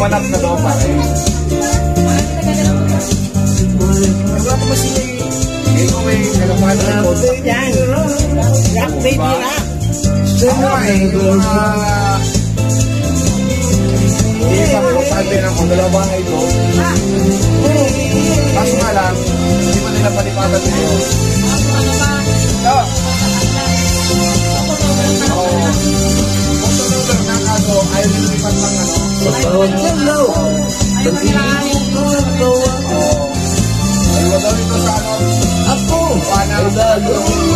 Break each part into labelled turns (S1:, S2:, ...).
S1: manap na daw pare. Wala ko masili. Hindi ko may kalaman na ito.
S2: Yan. Rock baby rock.
S1: Ano eh, hindi pa po sabi ng kung dalawa na ito. Kaso nga lang, hindi mo nila palipatan nito.
S3: Ano ba?
S1: Oo. Kung ng kaso, ayaw nilipat lang ano.
S2: Hello.
S3: Ayaw nila.
S1: Ayaw daw ito sa ano.
S2: Ako.
S1: Panang ano.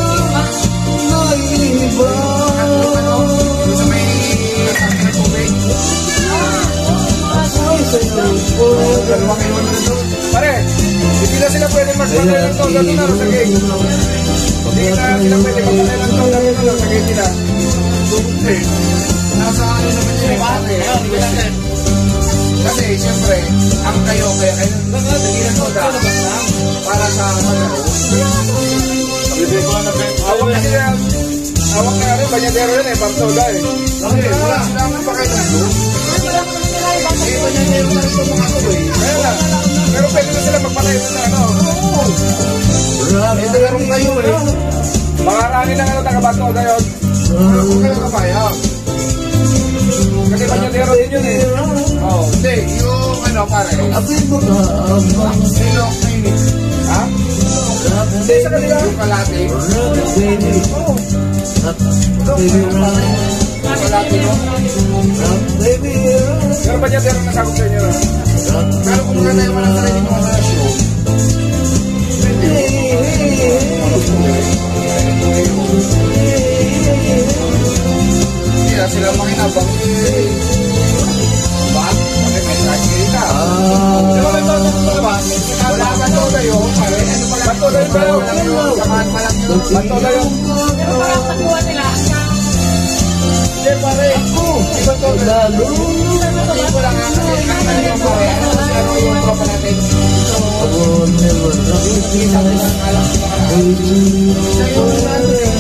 S1: Ano. Sa may pangkina tubig. Dalawa kayo na doon. Pare, hindi na sila pwede magpapay ng to. Dito na sa gate. Hindi na sila pwede magpapay ng to. Dito na sa gate nila. Nasa ano naman yun. Kasi, siyempre, ang kayo, kaya kayo nagilan ko da. Para sa ano. Awak kasi yan. Awak na rin, banyadero yun eh. Pagtoda eh. Wala sila naman pa kayo na doon. Eh, banyadero na rin mga ako eh. Kaya lang. Pero pwede na sila magpatay na ano. Eh, tagarong kayo eh. Makarangin ng ano, taga-Pagtoda yun. Kung kayo kapaya. Kasi banyadero din yun eh. Oh, hindi. Yung ano pare. Sino kayo? Ha? Hindi sa kanila. Yung kalate. Oo. Kalate no? Pero banyadero na sagot sa inyo. Pero kung mga tayo walang sarili mga show. Hindi na sila makinabang. Bakit? Bakit may tragedy ka? Di ba may toto ko ba? Wala ka to tayo. Ano pala? Bato tayo ba yun? Samahan pa lang yun. Bato tayo.
S3: Pero parang pagkuhan nila.
S1: Hindi pare. Iba to tayo. Hindi ko lang nga kasi. Ano pare? Ano yung tropa natin? Hindi sa akin ang alam ko. Siya yung natin.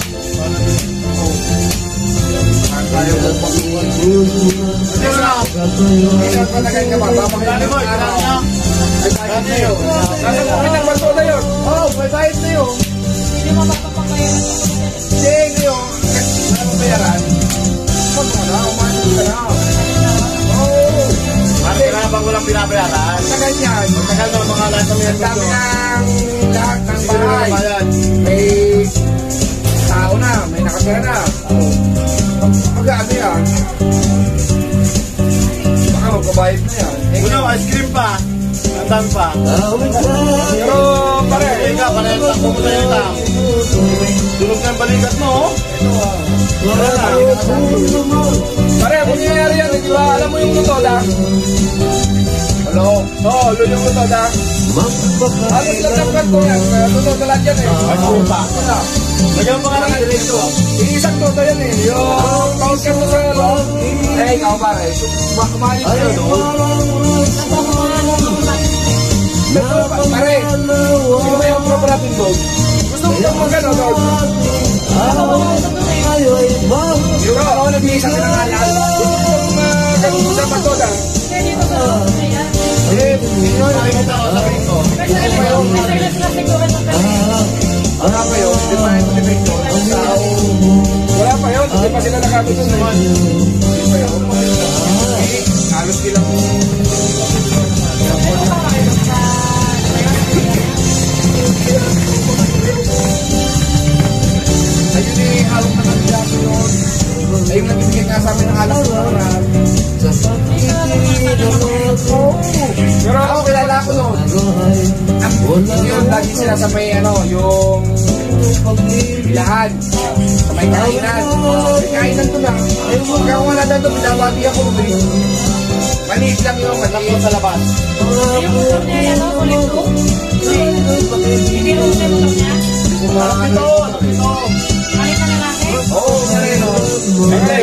S1: Tayo ko pag-uwan. Isang palagay ka ba? Papakilala mo, ikaw. May bayad na yun. Nasa kami ng bato na yun. Oo, may bayad na yun.
S3: Hindi mo mapapakayaran.
S1: Hindi, ngayon. Wala mo bayaran. Pag wala, umanin ka na. Oo.
S4: Mati ka na bang walang pinabayaran?
S1: Sa ganyan.
S4: Tagal na mga lahat kami
S1: Ang dami ng lahat ng bahay. May tao na, may nakatira na. Pag-ano yan. Baka magbabayad na yan.
S4: Uno, ice cream pa. Andan pa.
S1: Pero pare,
S4: Ika, panayang pumunta yung tang. Tulog na yung balikat mo, oh. Wala na.
S1: pare, kung nangyayari yan, di ba? Alam mo yung lutoda? Hello? Oo, yung lutoda. Alos lang ng kwento yan. Lutoda lang yan eh.
S4: Ice cream pa. Lagyan pa nga ng diretso.
S1: Iisang toto yan eh. Yung count ka mo sa loob. Eh, ikaw pare. Kumain kayo doon. Pare, sino ba yung proper natin doon? Gusto mo bang magano doon? Yung ako nag-iisa ka ng alal. Gusto mo magano sa patoda?
S3: Hindi dito sa loob na yan.
S1: Eh, yun.
S4: Nakikita ko sa rin ko.
S3: Kasi alam mo, sila siguran ng kami.
S1: Wala pa yun. Di ba yung defecto? Wala pa yun. Hindi pa sila nakabito na yun. Hindi pa yun. Eh, halos ilang... Ayun eh, halong na kanila ko yun. Ayun nagbibigay nga sa amin ng alak ko na. Pero ako kilala ko noon. Yun, lagi sila sa may ano, yung bilahan. Sa may kainan. May kainan ko lang. Kaya wala na doon, pinabati ako. Maliit lang yung maliit sa labas.
S3: Yung motor niya yan, no? Kulit ko. Hindi mo sa motor niya.
S1: Ito.
S3: Kahit na lalaki.
S1: Oo, marin. Okay,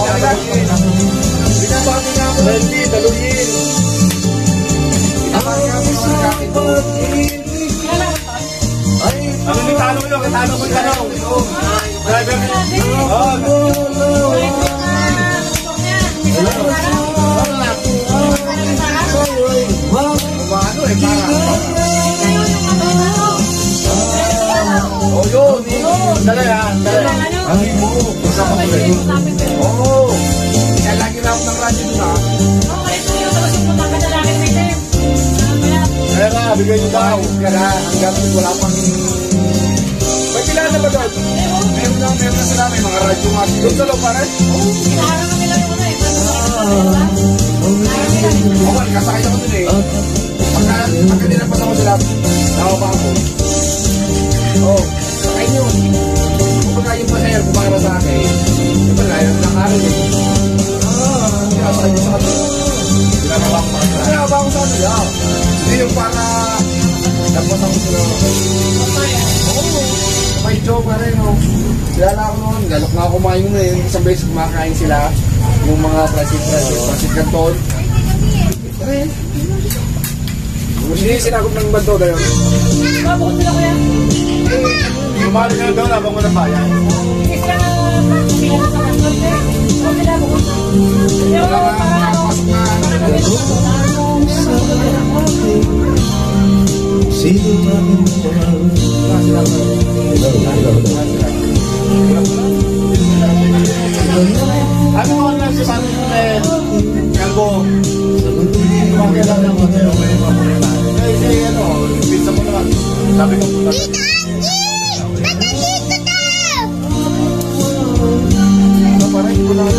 S1: binabati nga ako. Hindi, daluyin. Binabati nga ako ng gamit ko.
S3: Kilala mo to?
S4: Ano yung tanong nyo? Tanong mo yung tanong. Driver mo.
S3: Kulit ko na motor niya. Hindi sa motor.
S4: Dali ha, dali.
S1: Ang mo. Oo. Kaya lagi na ako ng radyo doon ha.
S4: Kaya nga, bigay nyo daw.
S1: Kaya na, hanggang wala pang... May kilala ba doon? Meron na sila. May mga radyo nga. Doon sa loob pare? Oo, kasakit ako doon eh. Pagka nilagpas ako sila, nakaba ako. Oo, sakay nyo. Kumbaga yung pasahero, kumbaga sa akin. Diba na, yun lang araw eh. Sinasakay nyo sa kanila. Sinasakay ako sa kanila. Hindi yung para nagpas ako sila. Oo, may joke pa rin. Kilala ako noon, galok na ako kumain mo eh. Isang beses kumakain sila. Yung mga Francis Canton. Hindi sinakop ng banto na yun.
S4: Lumali ka na daw, labang mo ng bayan.
S2: Sino namin
S4: Ano mo na si San Kalbo? Kumakailan ng hotel may paborita. Kasi ano, pizza mo naman. Sabi ko punta. Parang hindi ko na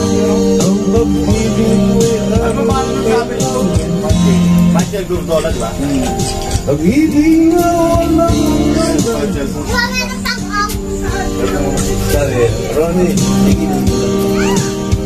S4: ano ba ang sabi ito? Michael Gurdola, di ba?
S2: pag-ibig na walang Sabi, Ronnie, tigil mo lang.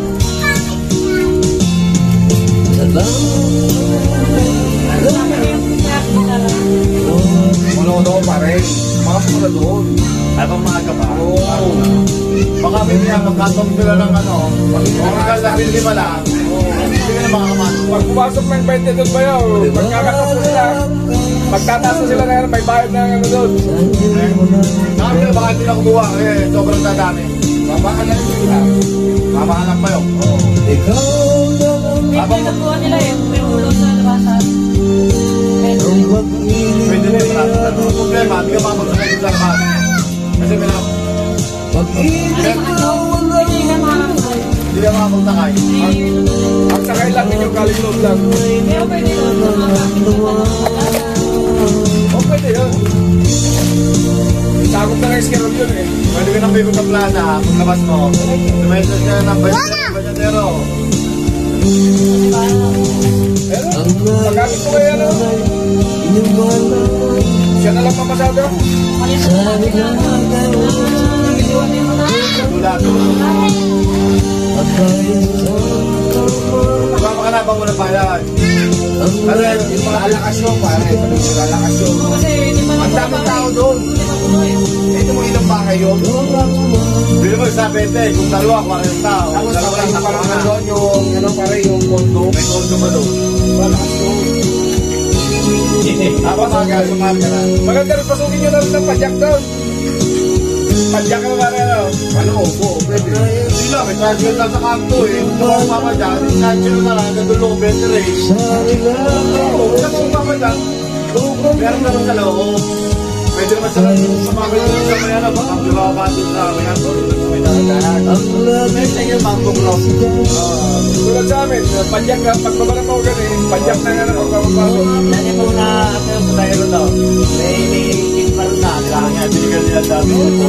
S1: Ano pare? Mga pula doon.
S4: Ay, pang maaga pa.
S1: Oo.
S4: Baka may niya magkatong sila ng ano. Pag-igal na rin lima lang. Hindi ka na makakaman.
S1: Pag pumasok ng 20 doon ba yun? Pagkakatapos sila, magtataas na sila na yan, may bayad na ano doon.
S4: Sabi na baka hindi na kumuha. Eh, sobrang dadami.
S1: Mamahalan sila.
S4: Mamahalan pa yun.
S2: Ikaw na lang
S4: Habang
S3: nila yun, may ulo sa labasan.
S2: ang pag-ibig.
S4: pwede na yung marami. Ang problema, hindi ka makapagsakay sa labas. Kasi may lang.
S2: Pag-ibig na walang
S3: Hindi na makakasal.
S4: Hindi ka makapagsakay.
S1: Ang sakay lang ninyo galing loob lang.
S3: Pero pwede yun.
S1: O pwede yun. Takot na ng schedule yun eh.
S4: Pwede ka nang may sa plaza. Paglabas mo, dumesas ka ng banyadero.
S1: Pero, pagkakit ko kayo ano, siya na lang mamasada.
S4: Tulad. Baka ka na bang walang bayan? Ano yan?
S1: Yung mga alakasyon, pare. Yung mga alakasyon.
S3: Kasi hindi man
S1: Ang daming tao doon. Ito mo ilang bakay yun.
S4: Hindi naman sa 20. Kung dalawa, 40 tao.
S1: Tapos
S4: Dalawa lang
S1: parang
S4: takot na.
S1: doon yung, ano pare, yung kondo.
S4: May kondo ba doon?
S1: Alakasyon.
S4: Habang sumali ka na.
S1: Maganda rin, pasukin nyo na rin ng padyak doon. Padyak na pare, ano? Ano, opo, pwede.
S4: Hindi lang, may transfer lang sa kanto eh. Kung mama dyan, transfer na lang, nandun ko better eh. Oo, kung mama dyan, meron naman sa loob. Pwede naman sa sumabit doon sa may ano, baka bibaba doon sa may ano, doon sa may dagat. May tingin mango block.
S1: Tulad sa amin, padyak na, pagbaba ng mga ganun, padyak na nga na pagpapasok.
S4: Lagi mo na at yung patayro daw. May parang na, kailangan nga, binigyan nila dami.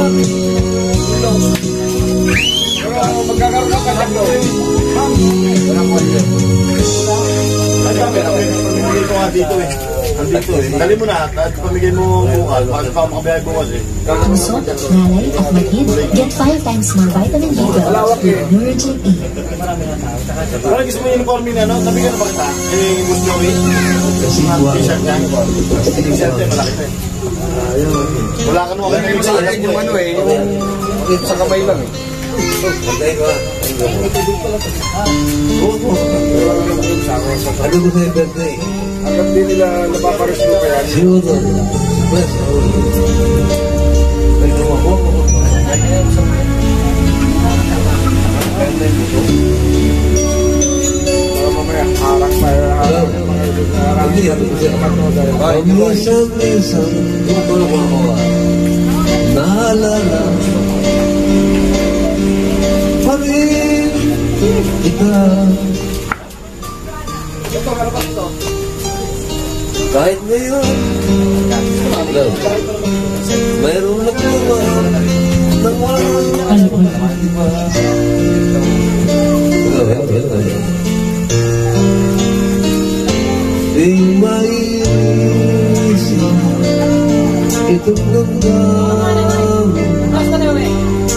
S1: Pero magkakaroon ng padyak doon. Walang padyak.
S4: Ay, sabi, pamigay ko nga dito eh. Andito eh. Dali mo na, at pamigay mo bukas. Bakit pa makabihay bukas eh.
S5: Consult Nanay at Magid. Get 5 times more vitamin D
S1: Malawak eh.
S5: Nurgent E.
S4: Parang gusto mo yung uniform niya, no? Sabi ka na ba kita? Eh, Boss Joey? T-shirt niya. T-shirt niya, malaki na eh. Wala ka naman kayo
S1: Sa akin yung ano eh, yung sa kamay lang eh.
S2: Ano ko sa'yo birthday?
S1: Hanggang di nila napapareslo pa yan.
S2: Siguro. Bless all. Pwede mo ako.
S1: Para mamaya, harang pa harang.
S2: Hindi, ano ko sa'yo? Minsan, hindi ko na ako. Naalala. Ikaw. Kahit ngayon, mayroong nagtuwa ng walang iba. Di maiisip itong damdamin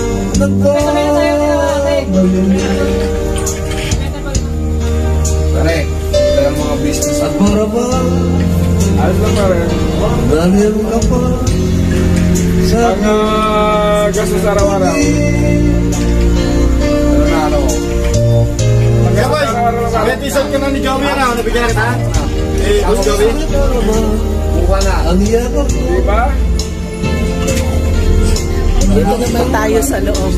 S1: Pare, ito yung mga business.
S2: at para bang
S1: Ayos lang pare.
S2: nameron ka pa sa
S1: Ang gastos araw-araw. Ano na ano?
S4: Kaya boy, may t-shirt ka na ni Joey na, nabigyan na kita. Eh, Boss Joey.
S1: Buka na.
S2: ang yakap mo.
S1: Diba?
S3: Dito naman tayo sa loob.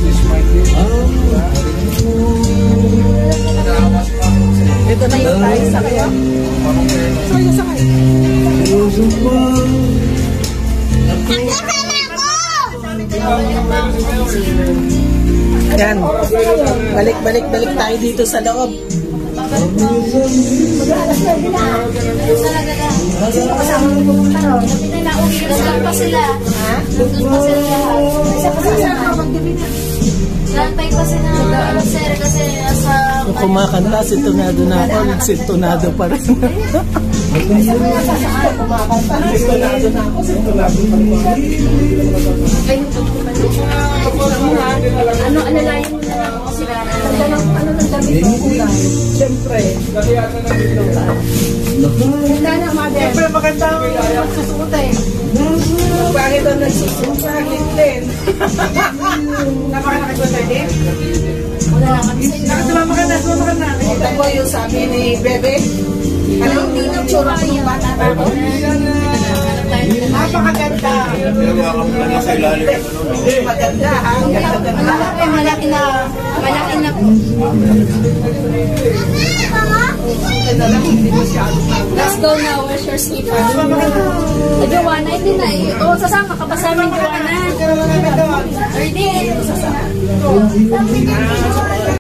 S3: Dito na yung tayo sa kaya. Sakay.
S2: Puso pa
S3: Yan. Balik tayo dito sa loob.
S5: Sino kasama mo pumunta ron? Nandun pa sila. Nandun pa sila. Isa pa sila. Lantay pa sila. Sir, kasi sa...
S3: Kumakanta, sintonado na ako. Sintonado pa rin. Sintonado na ako. Sintonado pa rin.
S5: Ano layo mo na lang ako sila. Ano ng damit mo ulan?
S3: Siyempre.
S5: Ganda na, mother.
S3: Siyempre maganda ang magsusuot eh. Bakit ang nagsusuot sa akin din? Napakalaki ko sa din?
S5: Wala lang kami sa inyo.
S3: Sumama ka na. Kita ko yung sabi ni Bebe. Anong tinuturo ng bata na ako? Napakaganda. Maganda ha?
S5: Malaki na.
S3: Ganda lang, hindi masyado.
S5: Let's go now. Where's your sleeper? Joanna, hindi na eh. Oo, sasama ka pa sa amin, Joanna. Or di, sasama.